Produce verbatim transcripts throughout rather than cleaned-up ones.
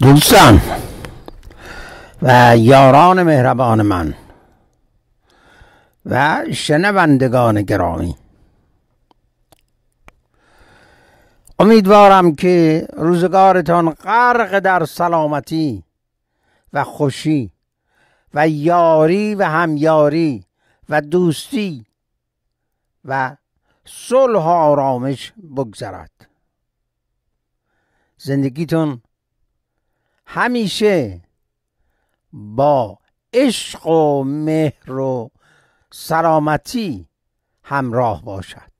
دوستان و یاران مهربان من و شنوندگان گرامی، امیدوارم که روزگارتان غرق در سلامتی و خوشی و یاری و همیاری و دوستی و صلح و آرامش بگذرد. زندگیتون همیشه با عشق و مهر و سلامتی همراه باشد.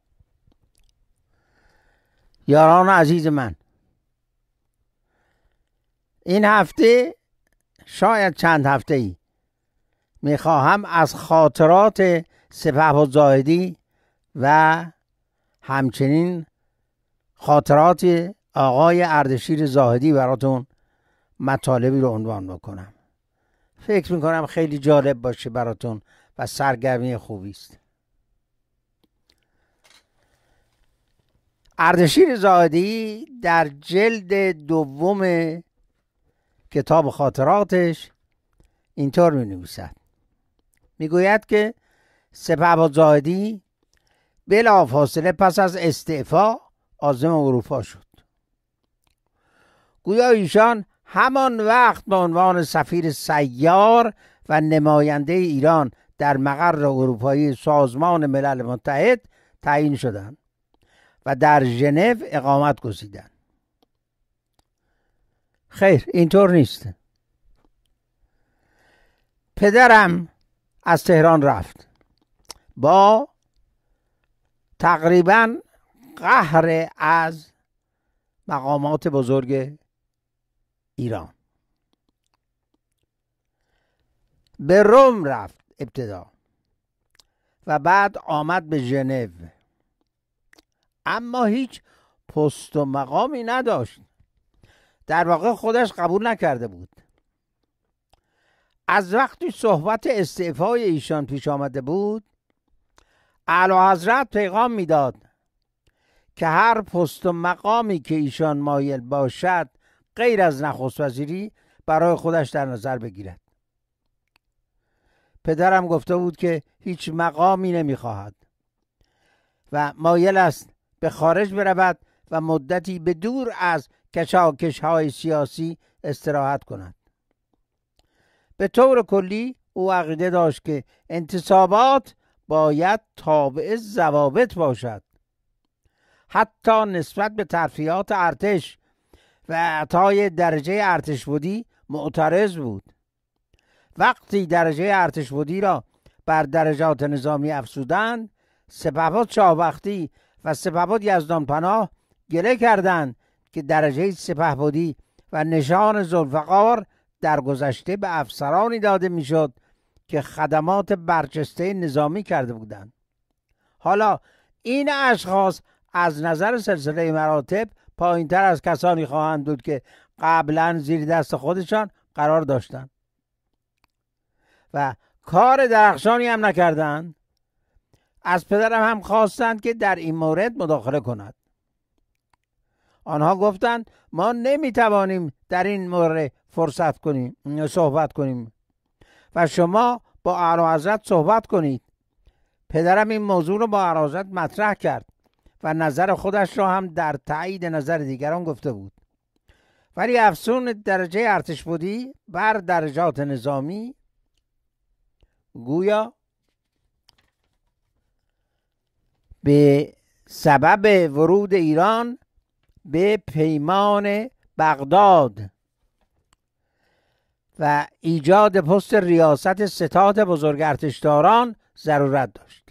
یاران عزیز من، این هفته شاید چند هفته ای میخواهم از خاطرات سپهبد و همچنین خاطرات آقای اردشیر زاهدی براتون مطالبی رو عنوان بکنم. فکر میکنم خیلی جالب باشه براتون و سرگرمی خوبی است. اردشیر زاهدی در جلد دوم کتاب خاطراتش اینطور می نویسد. می گوید که سپهبد زاهدی بلافاصله پس از استعفا عازم اروپا شد. گویا ایشان همان وقت به عنوان سفیر سیار و نماینده ایران در مقر اروپایی سازمان ملل متحد تعیین شدند و در ژنو اقامت گزیدند. خیر، اینطور نیست. پدرم از تهران رفت با تقریبا قهر از مقامات بزرگ ایران. به روم رفت ابتدا و بعد آمد به ژنو، اما هیچ پست و مقامی نداشت. در واقع خودش قبول نکرده بود. از وقتی صحبت استعفای ایشان پیش آمده بود، اعلیحضرت پیغام میداد که هر پست و مقامی که ایشان مایل باشد غیر از نخست وزیری برای خودش در نظر بگیرد. پدرم گفته بود که هیچ مقامی نمیخواهد و مایل است به خارج برود و مدتی به دور از کشاکش های سیاسی استراحت کند. به طور کلی او عقیده داشت که انتصابات باید تابع ضوابط باشد. حتی نسبت به ترفیعات ارتش و اعطای درجه ارتشبدی معترض بود. وقتی درجه ارتشبدی را بر درجات نظامی افزودند، سپهبد شاهبختی و سپهبد یزدانپناه گله کردند که درجه سپهبدی و نشان ذوالفقار در گذشته به افسرانی داده میشد که خدمات برجسته نظامی کرده بودند. حالا این اشخاص از نظر سلسله مراتب پایین تر از کسانی خواهند بود که قبلا زیر دست خودشان قرار داشتند و کار درخشانی هم نکردند. از پدرم هم خواستند که در این مورد مداخله کند. آنها گفتند ما نمیتوانیم در این مورد فرصت کنیم صحبت کنیم و شما با اعلیحضرت صحبت کنید. پدرم این موضوع رو با اعلیحضرت مطرح کرد و نظر خودش را هم در تایید نظر دیگران گفته بود، ولی افزون درجه ارتشبدی بر درجات نظامی گویا به سبب ورود ایران به پیمان بغداد و ایجاد پست ریاست ستاد بزرگ ارتشداران ضرورت داشت.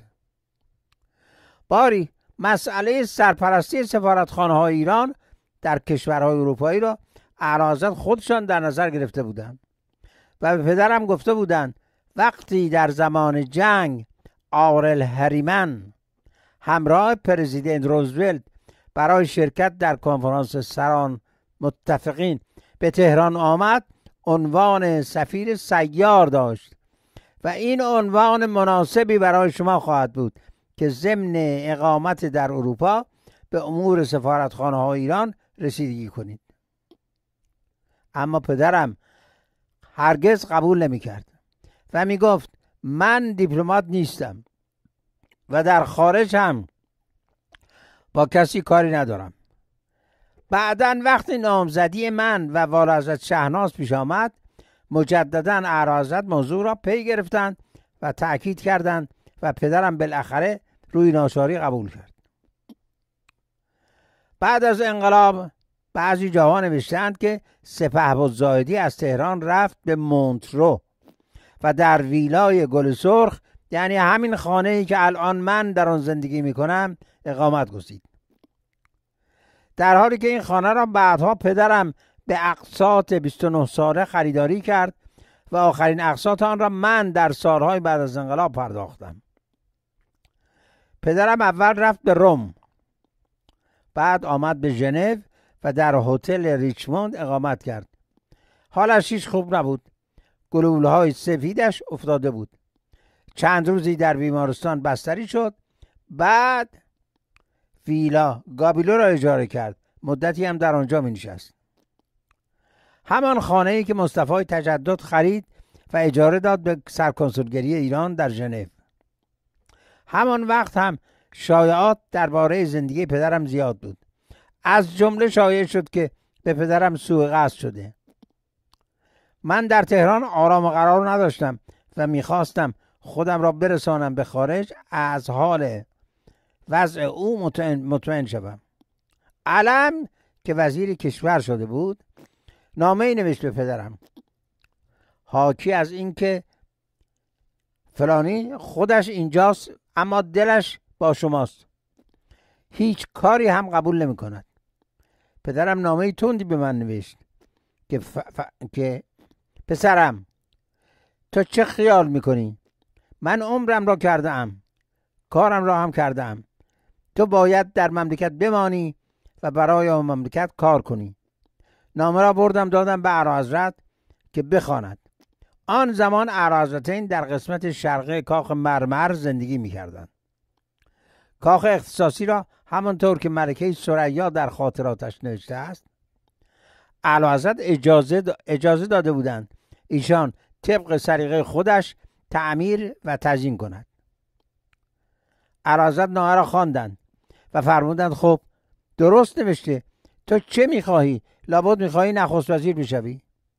باری مسئله سرپرستی سفارتخانه های ایران در کشورهای اروپایی را اعلیحضرت خودشان در نظر گرفته بودند و به پدرم گفته بودند وقتی در زمان جنگ آرل هریمن همراه پرزیدنت روزولت برای شرکت در کنفرانس سران متفقین به تهران آمد، عنوان سفیر سیار داشت و این عنوان مناسبی برای شما خواهد بود که ضمن اقامت در اروپا به امور سفارتخانه های ایران رسیدگی کنید. اما پدرم هرگز قبول نمی کرد و می گفت من دیپلمات نیستم و در خارج هم با کسی کاری ندارم. بعداً وقتی نامزدی من و والاحضرت شهناز پیش آمد، مجدداً اعلیحضرت موضوع را پی گرفتند و تأکید کردند و پدرم بالاخره روی ناچاری قبول کرد. بعد از انقلاب بعضی جاها نوشتند که سپهبد زاهدی از تهران رفت به مونترو و در ویلای گل سرخ، یعنی همین خانه‌ای که الان من در آن زندگی میکنم، اقامت گزید. در حالی که این خانه را بعدها پدرم به اقساط بیست و نه ساله خریداری کرد و آخرین اقساط آن را من در سالهای بعد از انقلاب پرداختم. پدرم اول رفت به روم، بعد آمد به ژنو و در هتل ریچموند اقامت کرد. حالش هیچ خوب نبود. گلوله‌های سفیدش افتاده بود. چند روزی در بیمارستان بستری شد. بعد ویلا گابیلو را اجاره کرد. مدتی هم در آنجا می نشست. همان خانه‌ای که مصطفی تجدد خرید و اجاره داد به سرکنسولگری ایران در ژنو. همان وقت هم شایعات درباره زندگی پدرم زیاد بود. از جمله شایع شد که به پدرم سوء قصد شده. من در تهران آرام و قرار نداشتم و میخواستم خودم را برسانم به خارج، از حال وضع او مطمئن, مطمئن شدم. علم که وزیر کشور شده بود نامه‌ای نوشت به پدرم حاکی از این که فلانی خودش اینجاست اما دلش با شماست، هیچ کاری هم قبول نمی کند. پدرم نامه‌ای تندی به من نوشت که, ف... ف... که پسرم تو چه خیال میکنی؟ من عمرم را کرده ام، کارم را هم کرده ام. تو باید در مملکت بمانی و برای آن مملکت کار کنی. نامه را بردم دادم به اعلیحضرت که بخواند. آن زمان اعلیحضرتین در قسمت شرقی کاخ مرمر زندگی میکردند. کاخ اختصاصی را همانطور که ملکه ثریا در خاطراتش نوشته است، اعلیحضرت اجازه اجازه داده بودند ایشان طبق سلیقه خودش تعمیر و تزیین کند. اعلیحضرت نامه را خواندند و فرمودند خب درست نوشته، تو چه میخواهی؟ لابد میخواهی نخست وزیر بشوی؟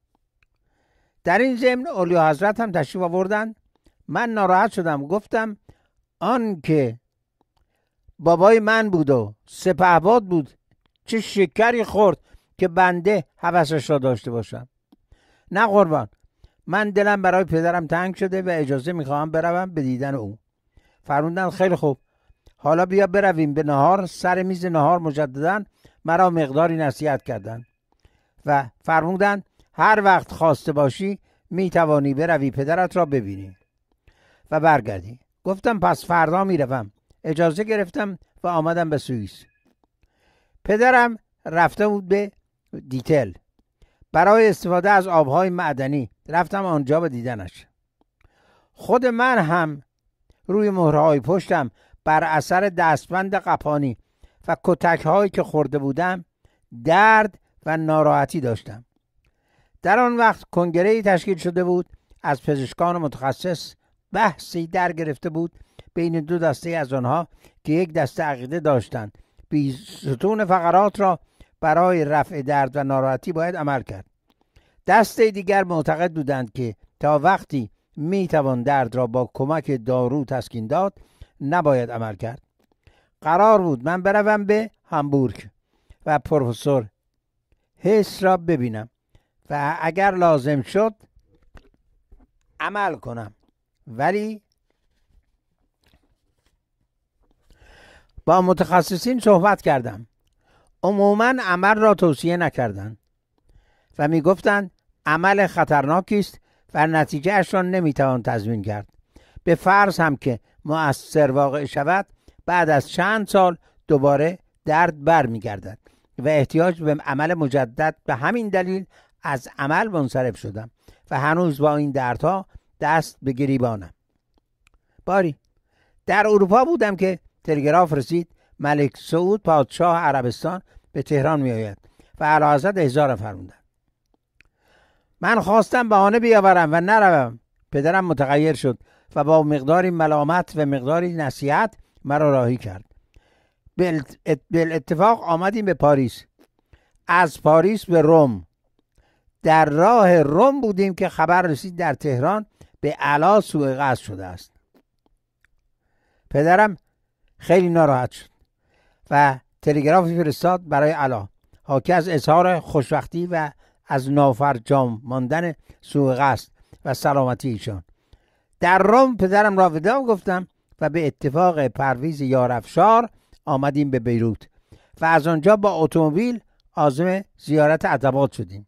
در این ضمن اولیا حضرت هم تشریف آوردند. من ناراحت شدم، گفتم آن که بابای من بود و سپهبد بود چه شکری خورد که بنده هوسش را داشته باشم. نه قربان، من دلم برای پدرم تنگ شده و اجازه میخواهم بروم به دیدن او. فرمودند خیلی خوب، حالا بیا برویم به نهار. سر میز نهار مجددا مرا مقداری نصیحت کردند و فرمودند هر وقت خواسته باشی میتوانی بروی پدرت را ببینی و برگردی. گفتم پس فردا میروم. اجازه گرفتم و آمدم به سوئیس. پدرم رفته بود به دیتل برای استفاده از آبهای معدنی. رفتم آنجا به دیدنش. خود من هم روی مهرهای پشتم بر اثر دستبند قپانی و کتک هایی که خورده بودم درد و ناراحتی داشتم. در آن وقت کنگره‌ای تشکیل شده بود از پزشکان متخصص. بحثی در گرفته بود بین دو دسته از آنها که یک دسته عقیده داشتند بیستون فقرات را برای رفع درد و ناراحتی باید عمل کرد. دسته دیگر معتقد بودند که تا وقتی میتوان درد را با کمک دارو تسکین داد نباید عمل کرد. قرار بود من بروم به هامبورگ و پروفسور هیس را ببینم و اگر لازم شد عمل کنم، ولی با متخصصین صحبت کردم. عموما عمل را توصیه نکردند و می گفتند عمل خطرناکی است و نتیجه اش را نمیتوان تضمین کرد. به فرض هم که مؤثر واقع شود، بعد از چند سال دوباره درد بر می گردد و احتیاج به عمل مجدد. به همین دلیل از عمل منصرف شدم و هنوز با این دردها دست به گریبانم. باری در اروپا بودم که تلگراف رسید ملک سعود پادشاه عربستان به تهران می آید و اعلیحضرت احضار فرمودند. من خواستم بهانه بیاورم و نروم. پدرم متغیر شد و با مقداری ملامت و مقداری نصیحت مرا راهی کرد. بالاتفاق آمدیم به پاریس. از پاریس به روم. در راه روم بودیم که خبر رسید در تهران به علا سوء قصد شده است. پدرم خیلی ناراحت شد و تلگرافی فرستاد برای علا، حاکی از اظهار خوشبختی و از نافرجام ماندن سوء قصد و سلامتی ایشان. در روم پدرم را وداع گفتم و به اتفاق پرویز یارافشار آمدیم به بیروت و از آنجا با اتومبیل عازم زیارت عتبات شدیم.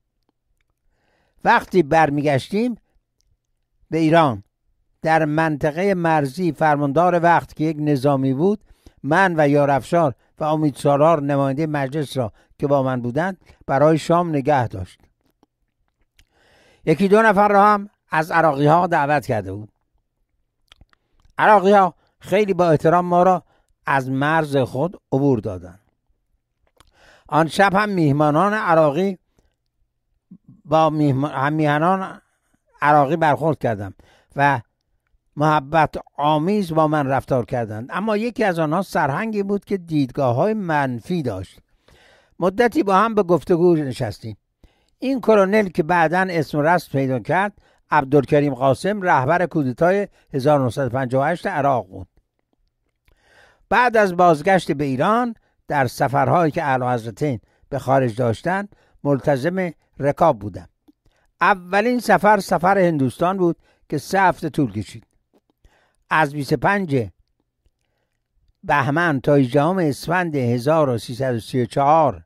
وقتی برمیگشتیم به ایران، در منطقه مرزی فرماندار وقت که یک نظامی بود، من و یارافشار و امید سالار نماینده مجلس را که با من بودند برای شام نگه داشت. یکی دو نفر را هم از عراقی ها دعوت کرده بود. عراقی ها خیلی با احترام ما را از مرز خود عبور دادند. آن شب هم میهمانان عراقی با میهمانان عراقی برخورد کردم و محبت آمیز با من رفتار کردند، اما یکی از آنها سرهنگی بود که دیدگاه های منفی داشت. مدتی با هم به گفتگو نشستیم. این کرونل که بعداً اسم رسم پیدا کرد، عبدالکریم قاسم، رهبر کودتای هزار و نهصد و پنجاه و هشت عراق بود. بعد از بازگشت به ایران در سفرهایی که اعلیحضرتین به خارج داشتند ملتزم رکاب بودم. اولین سفر سفر هندوستان بود که سه هفته طول کشید. از بیست و پنج بهمن تا هجدهم اسفند هزار و سیصد و سی و چهار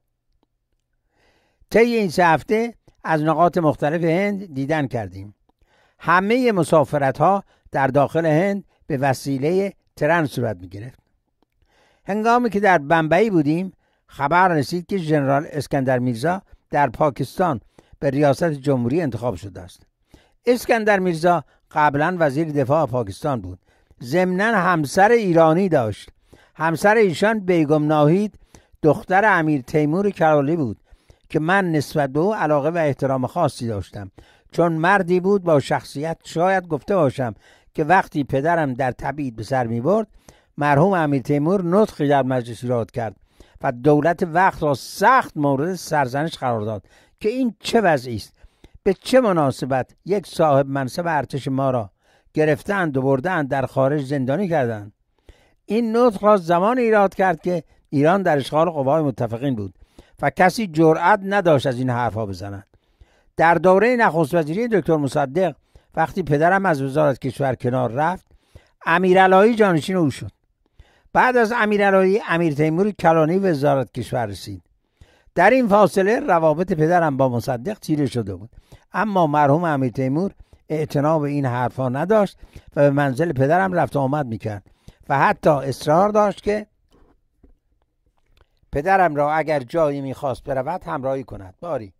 طی این سه هفته از نقاط مختلف هند دیدن کردیم. همه مسافرت ها در داخل هند به وسیله ترن صورت می گرفت. هنگامی که در بمبئی بودیم خبر رسید که ژنرال اسکندر میرزا در پاکستان به ریاست جمهوری انتخاب شده است. اسکندر میرزا قبلا وزیر دفاع پاکستان بود. ضمناً همسر ایرانی داشت. همسر ایشان بیگم ناهید دختر امیر تیمور کرالی بود که من نسبت به او علاقه و احترام خاصی داشتم، چون مردی بود با شخصیت. شاید گفته باشم که وقتی پدرم در تبعید به سر می برد، مرحوم امیر تیمور نطقی در مجلس ایراد کرد و دولت وقت را سخت مورد سرزنش قرار داد که این چه وضعی است؟ به چه مناسبت یک صاحب منصب ارتش ما را گرفتند و بردند در خارج زندانی کردند؟ این نطق را زمان ایراد کرد که ایران در اشغال قوای متفقین بود و کسی جرأت نداشت از این حرفها بزند. در دوره نخست وزیری دکتر مصدق وقتی پدرم از وزارت کشور کنار رفت، امیرعلایی جانشین او شد. بعد از امیرعلایی امیر تیمور کلانی وزارت کشور رسید. در این فاصله روابط پدرم با مصدق تیره شده بود، اما مرحوم امیر تیمور اعتنا به این حرفا نداشت و به منزل پدرم رفت و آمد میکرد و حتی اصرار داشت که پدرم را اگر جایی میخواست برود همراهی کند. باری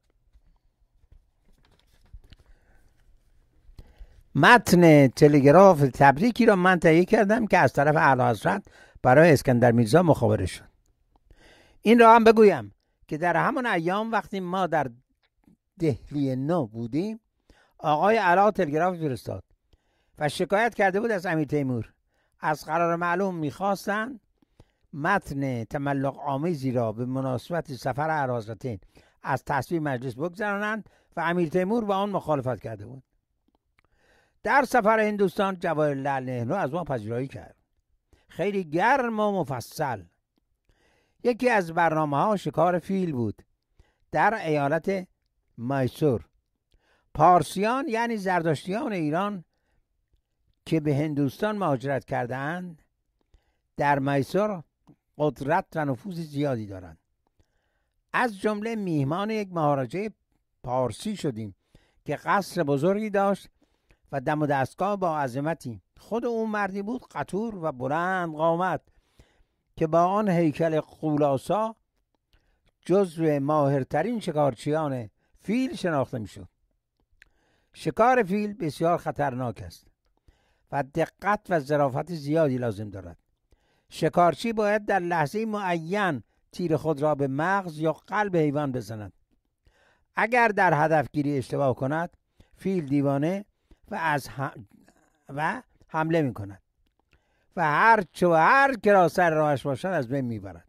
متن تلگراف تبریکی را من تهیه کردم که از طرف اعلیحضرت برای اسکندر میرزا مخابره شد. این را هم بگویم که در همان ایام وقتی ما در دهلی نو بودیم، آقای علا تلگراف فرستاد و شکایت کرده بود از امیر تیمور. از قرار معلوم میخواستند متن تملق آمیزی را به مناسبت سفر اعلیحضرتین از تصویب مجلس بگذرانند و امیر تیمور با آن مخالفت کرده بود. در سفر هندوستان جواهرلال نهرو از ما پذیرایی کرد، خیلی گرم و مفصل. یکی از برنامه ها شکار فیل بود در ایالت میسور. پارسیان یعنی زردشتیان ایران که به هندوستان مهاجرت کردند در میسور قدرت و نفوذ زیادی دارند. از جمله میهمان یک مهاراجه پارسی شدیم که قصر بزرگی داشت و دم و دستگاه با عظمتی. خود اون مردی بود قطور و بلند قامت که با آن هیکل قولاسا جزو ماهرترین شکارچیان فیل شناخته میشد. شکار فیل بسیار خطرناک است و دقت و ظرافت زیادی لازم دارد. شکارچی باید در لحظه معین تیر خود را به مغز یا قلب حیوان بزند. اگر در هدفگیری اشتباه کند فیل دیوانه و از هم و حمله می کند و هر چه و هر که را سر راهش باشد از بین می برد.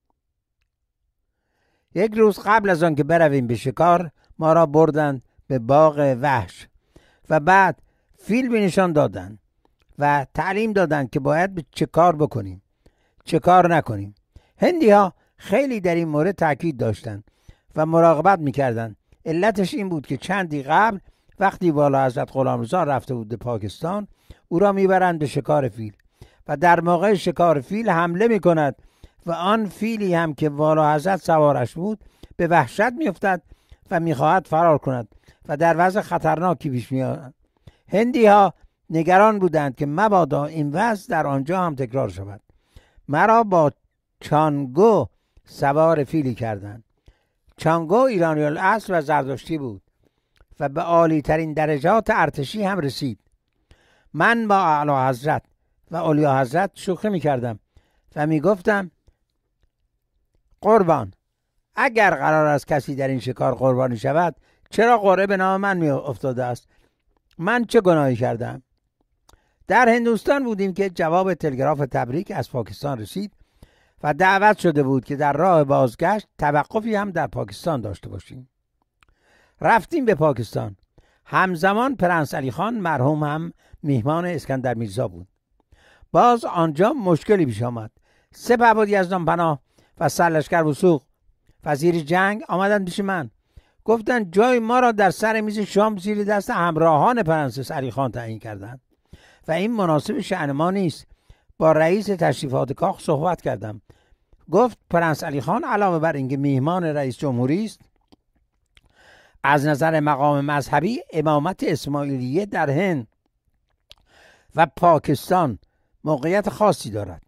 یک روز قبل از آن که برویم به شکار ما را بردند به باغ وحش و بعد فیل به نشان دادند و تعلیم دادند که باید به چه کار بکنیم چه کار نکنیم. هندی ها خیلی در این مورد تاکید داشتند و مراقبت میکردند. علتش این بود که چندی قبل وقتی والا حضرت غلامرضا رفته بود به پاکستان او را میبرند به شکار فیل و در موقع شکار فیل حمله میکند و آن فیلی هم که والا حضرت سوارش بود به وحشت میافتد و میخواهد فرار کند و در وضع خطرناکی پیش میآید. هندی ها نگران بودند که مبادا این وضع در آنجا هم تکرار شود. مرا با چانگو سوار فیلی کردند. چانگو ایرانی الاصل و زردشتی بود و به عالی ترین درجات ارتشی هم رسید. من با اعلی حضرت و اولیا حضرت شوخی می کردم و می گفتم قربان، اگر قرار است کسی در این شکار قربانی شود چرا قرعه به نام من می افتاده است؟ من چه گناهی کردم؟ در هندوستان بودیم که جواب تلگراف تبریک از پاکستان رسید و دعوت شده بود که در راه بازگشت توقفی هم در پاکستان داشته باشیم. رفتیم به پاکستان. همزمان پرنس علی خان مرحوم هم میهمان اسکندر میرزا بود. باز آنجا مشکلی پیش آمد. سه پهبد یزدان پناه و سرلشکر وثوق وزیر جنگ آمدند پیش من. گفتند جای ما را در سر میز شام زیر دست همراهان پرنسس علی خان تعیین کردند و این مناسب شأن ما نیست. با رئیس تشریفات کاخ صحبت کردم. گفت پرنس علی خان علاوه بر اینکه میهمان رئیس جمهوری است، از نظر مقام مذهبی امامت اسماعیلیه در هند و پاکستان موقعیت خاصی دارد.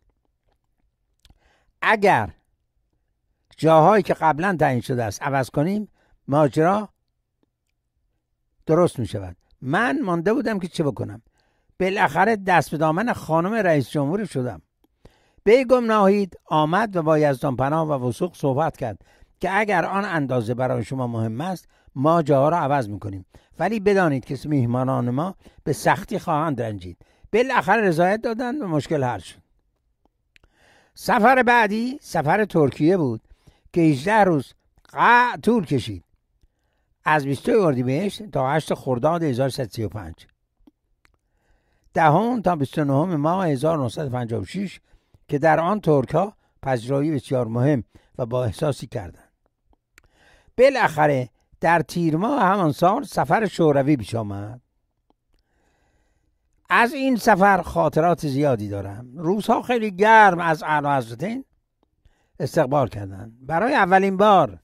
اگر جاهایی که قبلا تعیین شده است عوض کنیم ماجرا درست می شود. من مانده بودم که چه بکنم. بالاخره دست به دامن خانم رئیس جمهور شدم. بیگم ناهید آمد و با یزدان پناه و وثوق صحبت کرد که اگر آن اندازه برای شما مهم است ما جاها را عوض میکنیم، ولی بدانید که میهمانان ما به سختی خواهند رنجید. بالاخره رضایت دادند و مشکل حل شد. سفر بعدی سفر ترکیه بود که هجده روز قطع طول کشید، از بیست اردیبهشت تا هشت خرداد هزار و سیصد و سی و پنج، دهم تا بیست و نهم ماه هزار و نهصد و پنجاه و شش که در آن ترک ها پذیرایی بسیار مهم و با احساسی کردند. بالاخره در تیر ماه همان سال سفر شوروی پیش آمد. از این سفر خاطرات زیادی دارم. روزها خیلی گرم از اعلی حضرتین استقبال کردند. برای اولین بار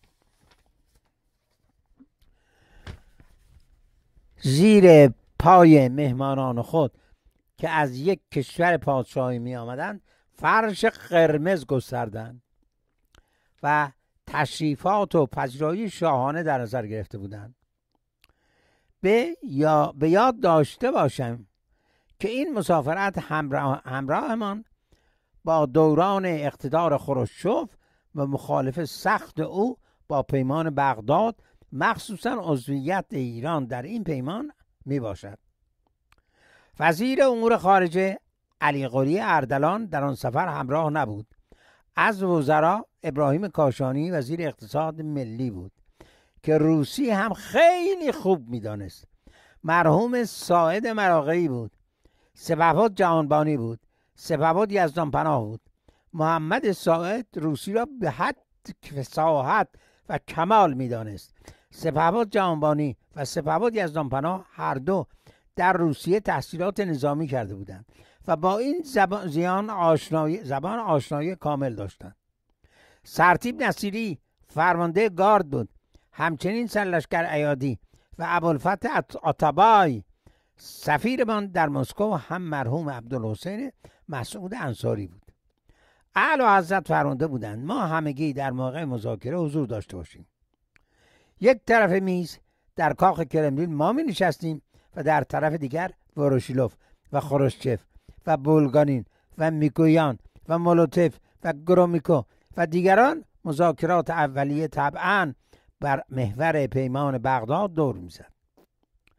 زیر پای مهمانان خود که از یک کشور پادشاهی می آمدند فرش قرمز گستردند و تشریفات و پذیرایی شاهانه در نظر گرفته بودند. به یا به یاد داشته باشم که این مسافرت همراه همراهمان با دوران اقتدار خروشچف و مخالفت سخت او با پیمان بغداد، مخصوصا عضویت ایران در این پیمان می باشد. وزیر امور خارجه علی قلی اردلان در آن سفر همراه نبود. از وزرا ابراهیم کاشانی وزیر اقتصاد ملی بود که روسی هم خیلی خوب می دانست. مرحوم ساعد مراغه‌ای بود. سپهبد جهانبانی بود. سپهبد یزدان پناه بود. محمد ساعد روسی را به حد فصاحت و کمال می دانست. سپهبد جهانبانی و سپهبد یزدان پناه هر دو در روسیه تحصیلات نظامی کرده بودند و با این زبان زیان آشنایی زبان آشنایی کامل داشتند. سرتیپ نصیری فرمانده گارد بود. همچنین سرلشکر ایادی و ابوالفتح آتابای سفیرمان در مسکو هم مرحوم عبدالحسین مسعود انصاری بود. اعلی حضرت فرمانده بودند ما همگی در موقع مذاکره حضور داشته باشیم. یک طرف میز در کاخ کرملین ما می نشستیم و در طرف دیگر وروشیلوف و خروشچف و بولگانین و میکویان و مولوتوف و گرومیکو و دیگران مذاکرات اولیه طبعاً بر محور پیمان بغداد دور میزد.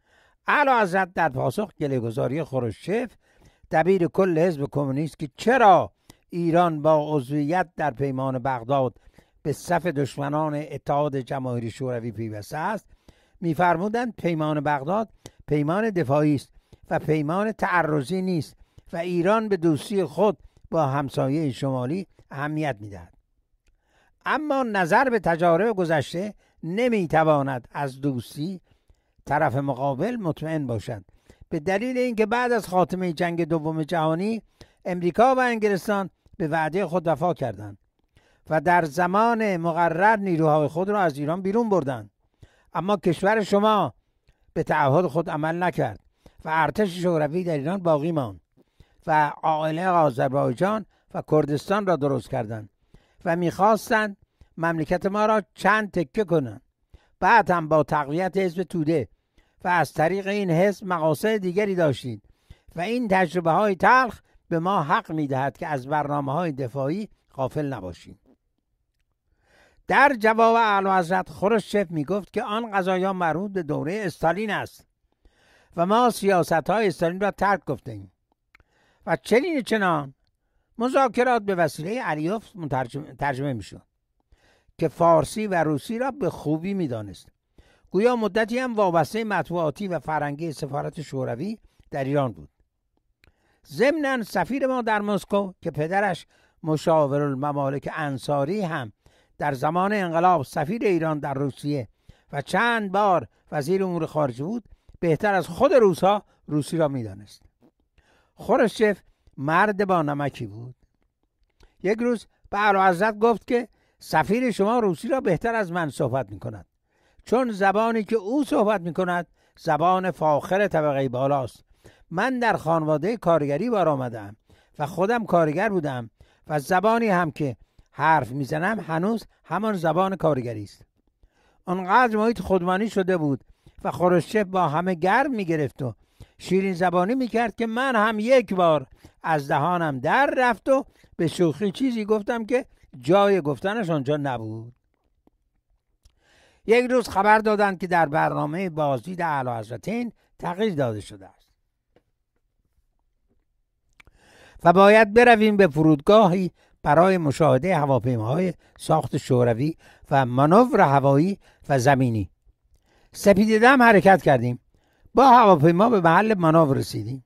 اعلیحضرت در پاسخ گله‌گزاری خروشچف دبیر کل حزب کمونیست که چرا ایران با عضویت در پیمان بغداد به صف دشمنان اتحاد جماهیری شوروی پیوسته است، می‌فرمودند پیمان بغداد پیمان دفاعی است و پیمان تعرضی نیست و ایران به دوستی خود با همسایه شمالی اهمیت می‌دهد. اما نظر به تجارب گذشته نمی‌تواند از دوستی طرف مقابل مطمئن باشد، به دلیل اینکه بعد از خاتمه جنگ دوم جهانی امریکا و انگلستان به وعده خود وفا کردند و در زمان مقرر نیروهای خود را از ایران بیرون بردند، اما کشور شما به تعهد خود عمل نکرد و ارتش شوروی در ایران باقی ماند و عائله آذربایجان و کردستان را درست کردند و میخواستند مملکت ما را چند تکه کنند. بعد هم با تقویت حزب توده و از طریق این حزب مقاصد دیگری داشتید و این تجربه های تلخ به ما حق میدهد که از برنامه های دفاعی غافل نباشیم. در جواب اعلیحضرت خروشچف میگفت که آن قضایا مربوط به دوره استالین است و ما سیاست های استالین را ترک گفتیم و چنین چنان مذاکرات به وسیله علیوف ترجمه میشد که فارسی و روسی را به خوبی میدانست. گویا مدتی هم وابسته مطبوعاتی و فرهنگی سفارت شوروی در ایران بود. ضمناً سفیر ما در مسکو که پدرش مشاورالممالک انصاری هم در زمان انقلاب سفیر ایران در روسیه و چند بار وزیر امور خارجه بود، بهتر از خود روس‌ها روسی را میدانست. خروشچف مرد با نمکی بود. یک روز به اعلیحضرت گفت که سفیر شما روسی را بهتر از من صحبت می‌کند، چون زبانی که او صحبت می‌کند زبان فاخر طبقه بالاست. من در خانواده کارگری بار آمدم و خودم کارگر بودم و زبانی هم که حرف میزنم هنوز همان زبان کارگری است. آنقدر محیط خودمانی شده بود و خروشچف با همه گرم میگرفت و شیرین زبانی میکرد که من هم یک بار از دهانم در رفت و به شوخی چیزی گفتم که جای گفتنش آنجا نبود. یک روز خبر دادند که در برنامه بازدید اعلیحضرتین تغییر داده شده است و باید برویم به فرودگاهی برای مشاهده هواپیماهای ساخت شوروی و مانور هوایی و زمینی. سپیددم حرکت کردیم. با هواپیما به محل مانور رسیدیم.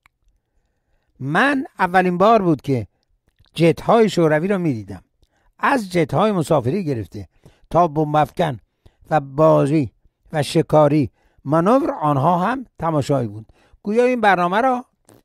من اولین بار بود که جت های شوروی را می دیدم. از جت های مسافری گرفته تا بمب افکن و بازی و شکاری مانور آنها هم تماشایی بود. گویا این برنامه را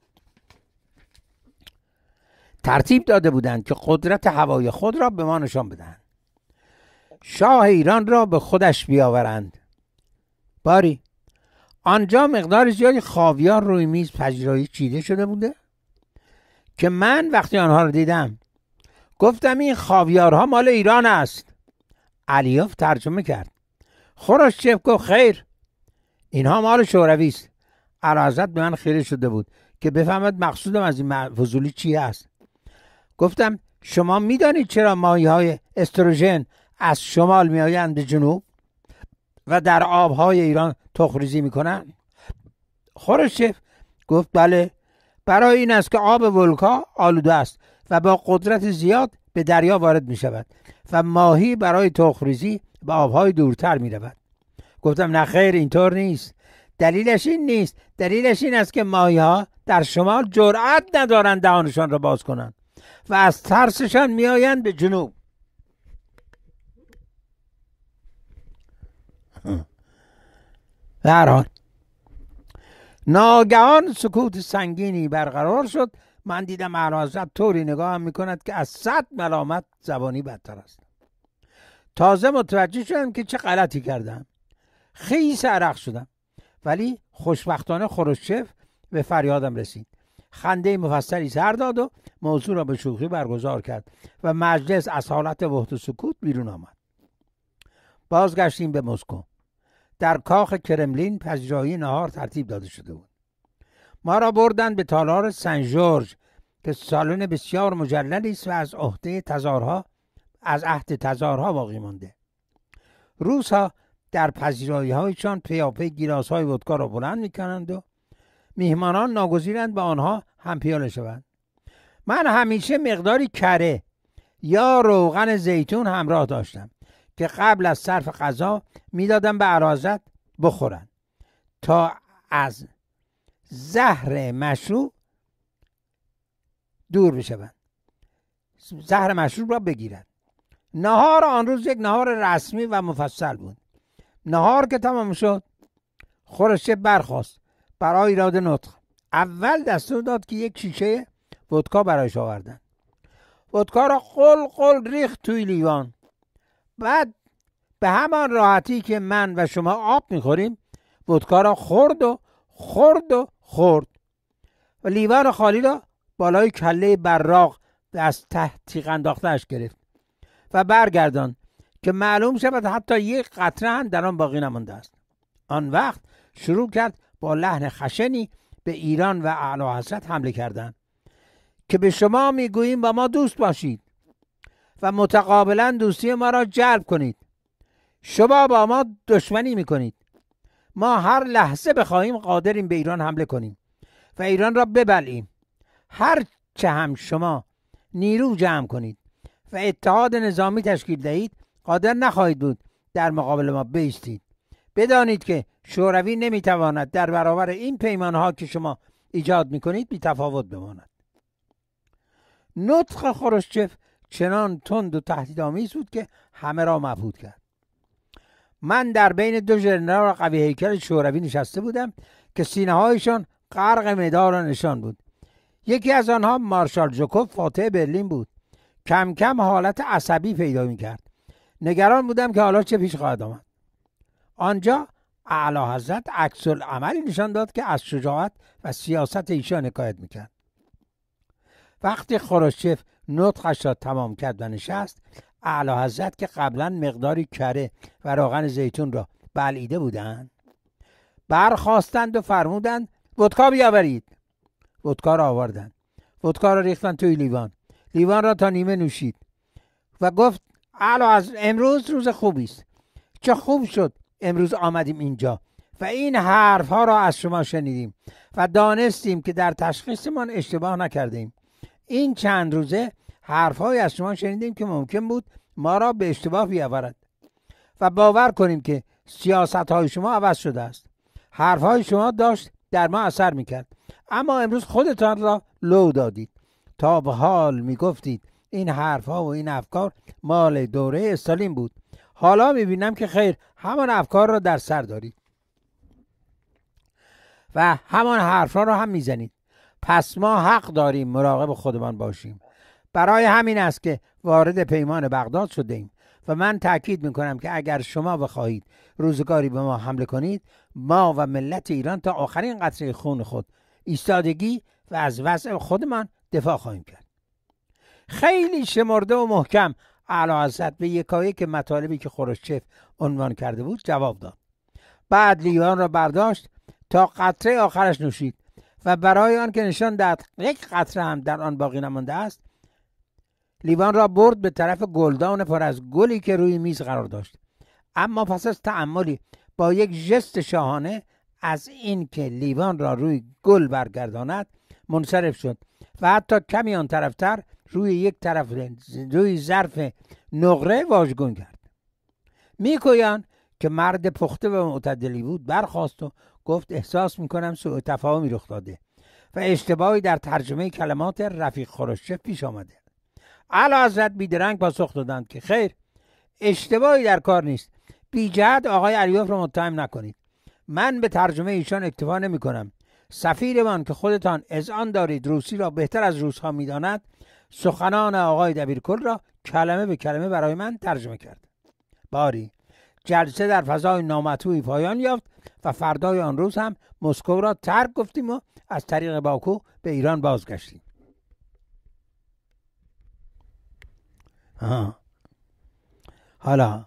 ترتیب داده بودند که قدرت هوای خود را به ما نشان بدهند، شاه ایران را به خودش بیاورند. باری آنجا مقدار زیادی خاویار روی میز پذیرایی چیده شده بوده که من وقتی آنها را دیدم گفتم این خاویارها مال ایران است. علیوف ترجمه کرد. خروشچف گفت خیر، اینها مال شوروی است. اعلیحضرت به من خیره شده بود که بفهمد مقصودم از این فضولی چی است. گفتم شما میدانید چرا ماهی‌های استروژن از شمال میآیند به جنوب و در آبهای ایران تخم‌ریزی میکنند؟ خروشچف گفت بله، برای این است که آب ولکا آلوده است و با قدرت زیاد به دریا وارد می شود و ماهی برای تخم‌ریزی به آبهای دورتر می رود. گفتم نه خیر، اینطور نیست. دلیلش این نیست. دلیلش این است که ماهی ها در شمال جرأت ندارند دهانشان را باز کنند و از ترسشان می آیند به جنوب. در حال ناگهان سکوت سنگینی برقرار شد. من دیدم اعلیحضرت طوری نگاه هم میکند که از صد ملامت زبانی بدتر است. تازه متوجه شدم که چه غلطی کردم. خیس عرق شدم، ولی خوشبختانه خروشچف به فریادم رسید. خنده مفصلی سر داد و موضوع را به شوخی برگزار کرد و مجلس از حالت وحدت و سکوت بیرون آمد. بازگشتیم به مسکو. در کاخ کرملین پذیرایی نهار ترتیب داده شده بود. ما را بردن به تالار سن ژورژ که سالن بسیار مجللی است و از عهده تزارها از عهد تزارها باقی مانده. روس‌ها در پذیرایی هایشان پیاپی گیلاس های ودکا را بلند میکنند و میهمانان ناگزیرند به آنها هم پیاله شوند. من همیشه مقداری کره یا روغن زیتون همراه داشتم که قبل از صرف غذا میدادم به اعلیحضرت بخورند تا از زهر مشروب دور بشوند، زهر مشروب را بگیرند. نهار آن روز یک نهار رسمی و مفصل بود. نهار که تمام شد خورشچف برخاست برای ایراد نطق. اول دستور داد که یک شیشه ودکا برایش آوردن. ودکا را قل قل ریخت توی لیوان. بعد به همان راحتی که من و شما آب میخوریم ودکا را خورد و خورد و خورد و لیوان خالی را بالای کله براق از ته تیغ انداخته‌اش گرفت و برگردان که معلوم شود حتی یک قطره هم در آن باقی نمانده است. آن وقت شروع کرد با لحن خشنی به ایران و اعلیحضرت حمله کردن که به شما میگوییم با ما دوست باشید و متقابلا دوستی ما را جلب کنید. شما با ما دشمنی میکنید. ما هر لحظه بخواهیم قادریم به ایران حمله کنیم و ایران را ببلعیم. هر چه هم شما نیرو جمع کنید و اتحاد نظامی تشکیل دهید قادر نخواهید بود در مقابل ما بایستید. بدانید که شوروی نمیتواند در برابر این پیمانها که شما ایجاد میکنید بی تفاوت بماند. نطق خروشچف چنان تند و تهدیدآمیز بود که همه را مبهوت کرد. من در بین دو ژنرال قوی هیکل شوروی نشسته بودم که سینه هایشان غرق مدال و نشان بود. یکی از آنها مارشال ژوکوف فاتح برلین بود. کم کم حالت عصبی پیدا میکرد. نگران بودم که حالا چه پیش خواهد آمد. آنجا اعلیحضرت عکس العملی نشان داد که از شجاعت و سیاست ایشان حکایت میکرد. وقتی خروشچف نطقش را تمام کرد و نشست، اعلیحضرت که قبلا مقداری کره و روغن زیتون را بلعیده بودند برخاستند و فرمودند ودکا بیاورید. ودکا را آوردند. ودکا را ریختند توی لیوان. لیوان را تا نیمه نوشید و گفت اعلیحضرت امروز روز خوبی است. چه خوب شد امروز آمدیم اینجا و این حرف ها را از شما شنیدیم و دانستیم که در تشخیصمان اشتباه نکردیم. این چند روزه حرف های از شما شنیدیم که ممکن بود ما را به اشتباه بیاورد و باور کنیم که سیاست های شما عوض شده است. حرف های شما داشت در ما اثر میکرد، اما امروز خودتان را لو دادید. تا به حال میگفتید این حرف ها و این افکار مال دوره استالین بود. حالا میبینم که خیر همان افکار را در سر دارید و همان حرف ها را هم میزنید. پس ما حق داریم مراقب خودمان باشیم. برای همین است که وارد پیمان بغداد شده ایم و من تاکید میکنم که اگر شما بخواهید روزگاری به ما حمله کنید، ما و ملت ایران تا آخرین قطره خون خود ایستادگی و از وضع خودمان دفاع خواهیم کرد. خیلی شمرده و محکم اعلیحضرت به یکایک مطالبی که خروشچف عنوان کرده بود جواب داد. بعد لیوان را برداشت تا قطره آخرش نوشید و برای آن که نشان داد یک قطره هم در آن باقی نمانده است، لیوان را برد به طرف گلدان پر از گلی که روی میز قرار داشت. اما پس از تأملی با یک ژست شاهانه از این که لیوان را روی گل برگرداند منصرف شد و حتی کمی آن طرفتر روی یک طرف روی ظرف نقره واژگون کرد. میگویند که مرد پخته و معتدلی بود. برخاست و گفت احساس میکنم سوء تفاهمی رخ داده و اشتباهی در ترجمه کلمات رفیق خروشچف پیش آمده. اعلیحضرت بیدرنگ پاسخ دادند که خیر، اشتباهی در کار نیست. بی جهت آقای علیوف را متهم نکنید. من به ترجمه ایشان اکتفا نمی کنم. سفیرمان که خودتان اذعان دارید روسی را بهتر از روس‌ها می‌داند، سخنان آقای دبیرکل را کلمه به کلمه برای من ترجمه کرد. باری جلسه در فضای نامطبوعی پایان یافت و فردای آن روز هم مسکو را ترک گفتیم و از طریق باکو به ایران بازگشتیم. ها. حالا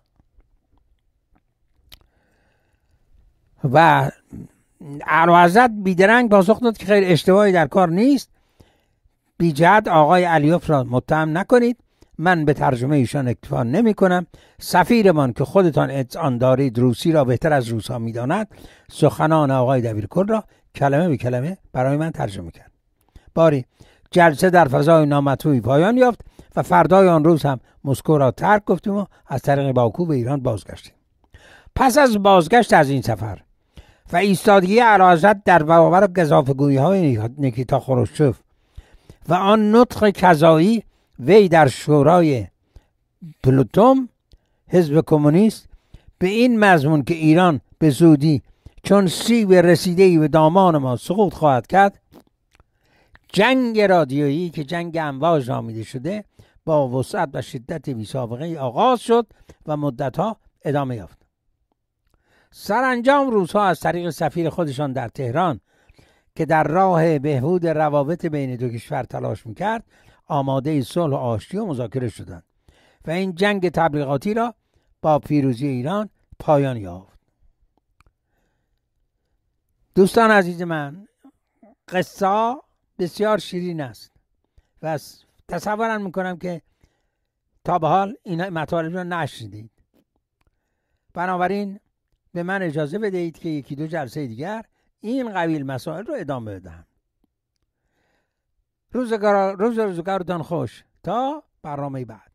و اعلیحضرت بیدرنگ پاسخ داد که خیر، اشتباهی در کار نیست. بی جهت آقای علیوف را متهم نکنید. من به ترجمه ایشان اکتفا نمی کنم. سفیرمان که خودتان آن دارید روسی را بهتر از روس ها می داند سخنان آقای دبیرکل را کلمه به کلمه برای من ترجمه کرد. باری جلسه در فضای نامطبوعی پایان یافت و فردای آن روز هم مسکو را ترک گفتیم و از طریق باکو به ایران بازگشتیم. پس از بازگشت از این سفر و ایستادگی اعلیحضرت در برابر گزافه‌گویی های نیکیتا خروشچف و آن نطق کذایی وی در شورای پلوتوم حزب کمونیست به این مضمون که ایران به زودی چون سیب رسیده‌ای به دامان ما سقوط خواهد کرد، جنگ رادیویی که جنگ امواج نامیده شده با وسعت و شدت بی‌سابقه آغاز شد و مدتها ادامه یافت. سرانجام روس‌ها از طریق سفیر خودشان در تهران که در راه بهبود روابط بین دو کشور تلاش میکرد آماده صلح و آشتی و مذاکره شدند و این جنگ تبلیغاتی را با پیروزی ایران پایان یافت. دوستان عزیز من، قصه بسیار شیرین است و تصورم میکنم که تا به حال این مطالب را نشنیدید. بنابراین به من اجازه بدهید که یکی دو جلسه دیگر این قبیل مسائل رو ادامه بدهم. روزگار روز روزگارتان خوش تا برنامه بعد.